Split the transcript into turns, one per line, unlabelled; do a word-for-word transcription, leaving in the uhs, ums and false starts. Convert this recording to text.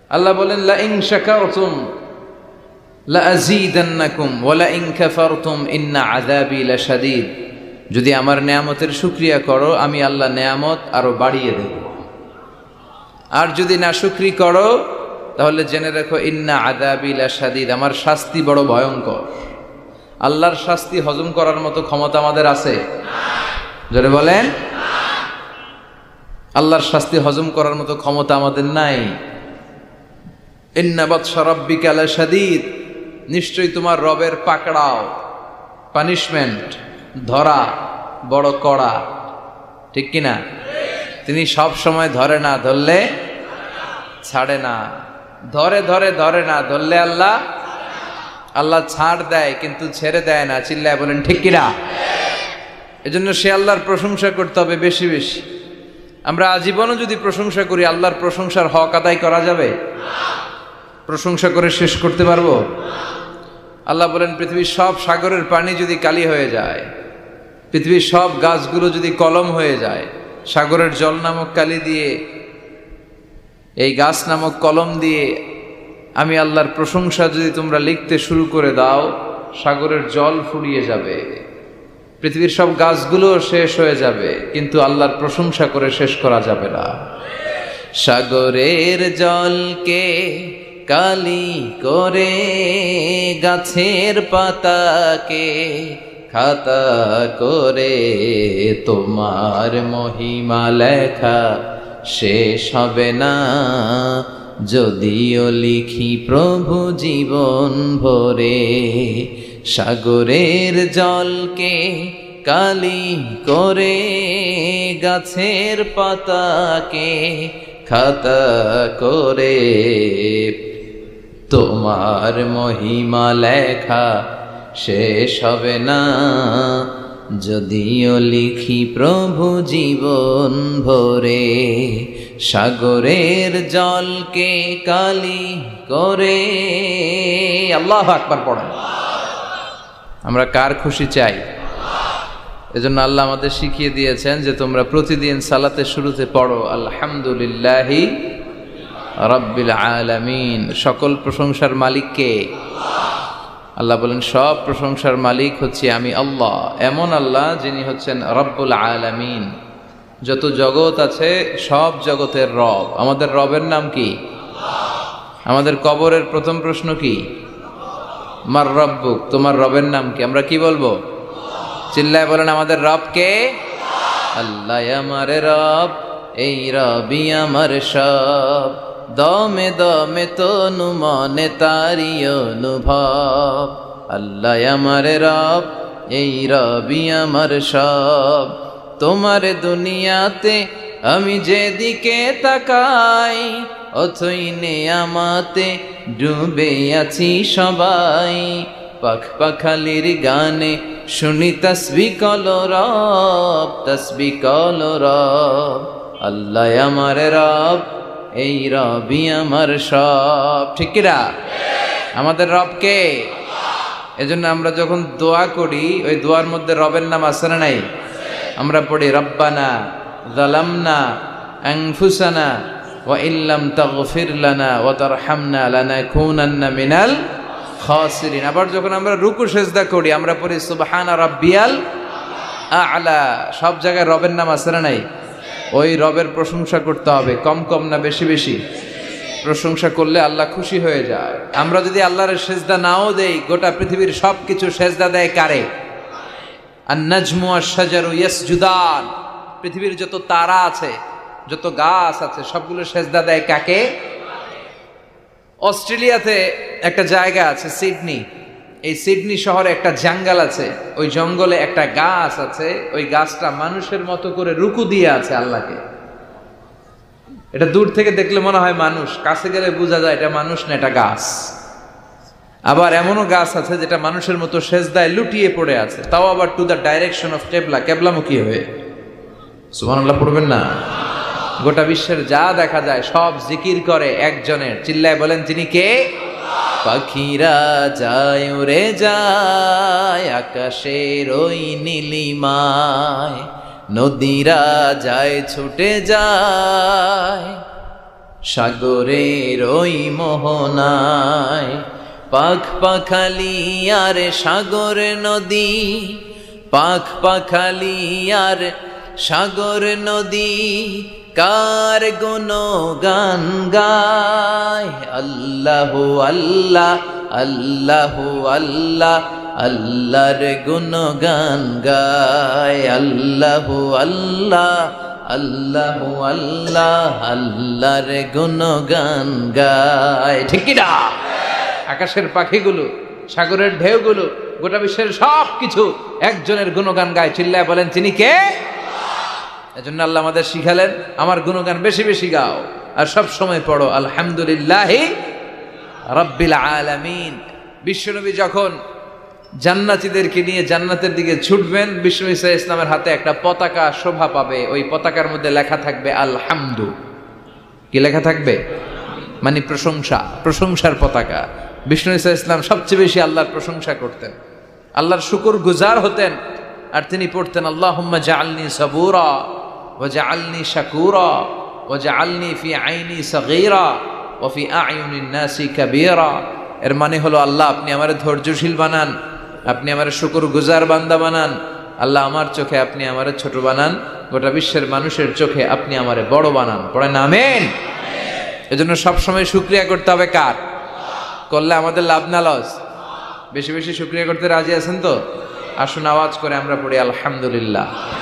আল্লাহ বলেন লা ইন শাকারতুম লা আযীদান্নাকুম ওয়া লা ইন কাফারতুম ইন্না আযাবি লাশাদীদ। যদি আমার নেয়ামতের শুকরিয়া করো আমি আল্লাহ নেয়ামত আরো বাড়িয়ে দেব, আর যদি না শুকরি করো তাহলে জেনে রাখো ইন্না আযাবি লাশাদীদ, আমার শাস্তি বড় ভয়ঙ্কর। আল্লাহর শাস্তি হজম করার মতো ক্ষমতা আমাদের আছে? জোরে বলেন। আল্লাহর শাস্তি হজম করার মতো ক্ষমতা আমাদের নাই। ইন্না বাতশা রাব্বিকা লাশাদীদ, নিশ্চয়ই তোমার রবের পাকড়াও, পানিশমেন্ট, ধরা বড় কড়া, ঠিক কিনা? তিনি সব সময় ধরে না, ধরলে ছাড়ে না, ধরে ধরে ধরে না, ধরলে আল্লাহ আল্লাহ ছাড় দেয় কিন্তু ছেড়ে দেয় না। চিল্লায় বলেন ঠিক কিনা? এজন্য সে আল্লাহর প্রশংসা করতে হবে বেশি বেশি। আমরা আজীবনও যদি প্রশংসা করি, আল্লাহর প্রশংসার হক আদায় করা যাবে? প্রশংসা করে শেষ করতে পারবো? আল্লাহ বলেন পৃথিবীর সব সাগরের পানি যদি কালি হয়ে যায়, পৃথিবীর সব গাছগুলো যদি কলম হয়ে যায়, সাগরের জল নামক কালি দিয়ে, এই গাছ নামক কলম দিয়ে আমি আল্লাহর প্রশংসা যদি তোমরা লিখতে শুরু করে দাও, সাগরের জল ফুরিয়ে যাবে, পৃথিবীর সব গাছগুলো শেষ হয়ে যাবে, কিন্তু আল্লাহর প্রশংসা করে শেষ করা যাবে না। সাগরের জলকে কালি করে গাছের পাতাকে খাতা করে তোমার মহিমা লেখা শেষ হবে না, যদিও লিখি প্রভু জীবন ভরে। সাগরের জলকে কালি করে গাছের পাতাকে খাতা করে তোমার মহিমা লেখা শেষ হবে না, যদিও লিখি প্রভু জীবন ভরে। সাগরের জলকে কালি করে। আল্লাহু আকবার পড়েন। আমরা কার খুশি চাই? এজন্য আল্লাহ আমাদের শিখিয়ে দিয়েছেন যে তোমরা প্রতিদিন সালাতের শুরুতে পড়ো আলহামদুলিল্লাহি রাব্বিল আলামিন। সকল প্রশংসার মালিক কে? আল্লাহ বলেন সব প্রশংসার মালিক হচ্ছে আমি আল্লাহ, এমন আল্লাহ যিনি হচ্ছেন রব্বুল আলামিন। যত জগৎ আছে সব জগতের রব। আমাদের রবের নাম কি? আমাদের কবরের প্রথম প্রশ্ন কি? মার রব্বুক, তোমার রবের নাম কি? আমরা কি বলবো? চিল্লায় বলেন আমাদের রব কে? আল্লাহ আমার রব, এই রবি আমার সব, দমে দমে তনু মনে তারি অনুভব। আল্লাহ আমার রব, এই রবি আমার সব, তোমার দুনিয়াতে আমি যেদিকে তাকাই, অথই নেয়ামতে ডুবে আছি সবাই। পাখ পাখালির গানে শুনি তসবিহ কলো রব, তসবিহ কলো রব। আল্লাহ আমার রব, এই রবি আমার সব। ঠিক কিনা? আমাদের রব কে? এজন্য আমরা যখন দোয়া করি ওই দোয়ার মধ্যে রবের নাম আছে না নাই? আমরা পড়ি রব্বানা যালামনা আনফুসানা ওয়া ইল্লাম তাগফির লানা ওয়া তারহামনা লানাকুনান্না মিনাল খাসিরিন। আবার যখন আমরা রুকু সেজদা করি আমরা পড়ি সুবহানা রাব্বিয়াল আ'লা। সব জায়গায় রবের নাম আছে না নাই? ওই রবের প্রশংসা করতে হবে, কম কম না বেশি বেশি। প্রশংসা করলে আল্লাহ খুশি হয়ে যায়। আমরা যদি আল্লাহর সেজদা নাও দেই, গোটা পৃথিবীর সব কিছু সেজদা দেয় কারে? আন-নাজমু ওয়াশ-শাজারু ইয়াসজুদান। পৃথিবীর যত তারা আছে, যত গাছ আছে, সবগুলো সেজদা দেয় কাকে? অস্ট্রেলিয়াতে একটা জায়গা আছে সিডনি, এই সিডনি শহরে একটা জঙ্গল আছে, ওই জঙ্গলে একটা গাছ আছে, ওই গাছটা মানুষের মতো করে রুকু দিয়ে আছে আল্লাহকে। এটা দূর থেকে দেখলে মনে হয় মানুষ, কাছে গেলে বোঝা যায় এটা মানুষ না, এটা গাছ। আবার এমনও গাছ আছে যেটা মানুষের মতো সেজদায় লুটিয়ে পড়ে আছে, তাও আবার টু দ্য ডাইরেকশন অফ কেবলা, কেবলামুখী হয়ে। সুবহানাল্লাহ পড়বেন না? গোটা বিশ্বের যা দেখা যায় সব জিকির করে একজনের। চিল্লায় বলেন তিনি কে? পাখিরা যায় উড়ে যায় আকাশের ওই নীলিমায়, নদীরা যায় ছুটে যায় সাগরের ওই মোহনায়, পাখ পাখালি আর সাগর নদী, পাখ পাখালি আর সাগর নদী, কার গুণগান গায়। আল্লাহ আল্লাহ আল্লাহ আল্লাহ আল্লাহর গুণগান গায়। আল্লাহ আল্লাহ আল্লাহ আল্লাহ আল্লাহর গুণগান গায়। ঠিক কি না? আকাশের পাখিগুলো, সাগরের ঢেউগুলো, গোটা বিশ্বের সব কিছু একজনের গুণগান গায়। চিল্লায় বলেন তিনি কে? এজন্য আল্লাহ আমাদের শিখালেন, আমার গুণগান বেশি বেশি গাও, আর সব সময় পড়ো আলহামদুলিল্লাহি রাব্বিল আলামিন। বিশ্বনবী যখন জান্নাতীদেরকে নিয়ে জান্নাতের দিকে ছুটবেন, বিশ্বনবী সাল্লাল্লাহু আলাইহি ইসলামের হাতে একটা পতাকা শোভা পাবে। ওই পতাকার মধ্যে লেখা থাকবে আলহামদু। কি লেখা থাকবে? মানে প্রশংসা, প্রশংসার পতাকা। বিশ্বনবী সাল্লাল্লাহু আলাইহি ইসলাম সবচেয়ে বেশি আল্লাহর প্রশংসা করতেন, আল্লাহর শুকর গুজার হতেন। আর তিনি পড়তেন আল্লাহুম্মা জাআলনি সাবুরা ওয়া জাআলনি শাকুরা ওয়া জাআলনি ফি আইনি সাগীরা ওয়া ফি আ'য়ুনিন নাসি কাবীরা। এর মানে হলো, আল্লাহ আপনি আমারে ধৈর্যশীল বানান, আপনি আমারে শুকর গুজার বান্দা বানান। আল্লাহ আমার চোখে আপনি আমারে ছোট বানান, গোটা বিশ্বের মানুষের চোখে আপনি আমারে বড় বানান। পড়েন আমিন। এজন্য সবসময় শুকরিয়া করতে হবে কার? করলে আমাদের লাভ না লস? বেশি বেশি শুকরিয়া করতে রাজি আছেন তো? আসুন আওয়াজ করে আমরা পড়ি আলহামদুলিল্লাহ।